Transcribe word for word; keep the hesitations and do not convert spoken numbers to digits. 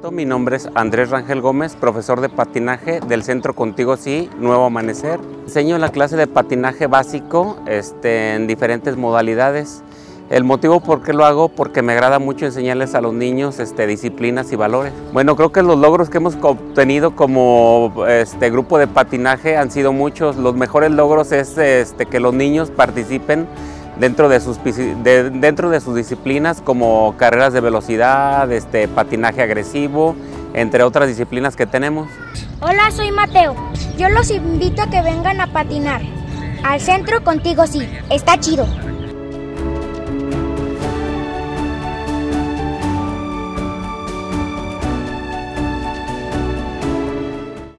Mi nombre es Andrés Rangel Gómez, profesor de patinaje del Centro Contigo Sí, Nuevo Amanecer. Enseño la clase de patinaje básico este, en diferentes modalidades. El motivo por qué lo hago, porque me agrada mucho enseñarles a los niños este, disciplinas y valores. Bueno, creo que los logros que hemos obtenido como este, grupo de patinaje han sido muchos. Los mejores logros es este, que los niños participen dentro de sus, de, dentro de sus disciplinas, como carreras de velocidad, este, patinaje agresivo, entre otras disciplinas que tenemos. Hola, soy Mateo. Yo los invito a que vengan a patinar al Centro Contigo Sí. Está chido.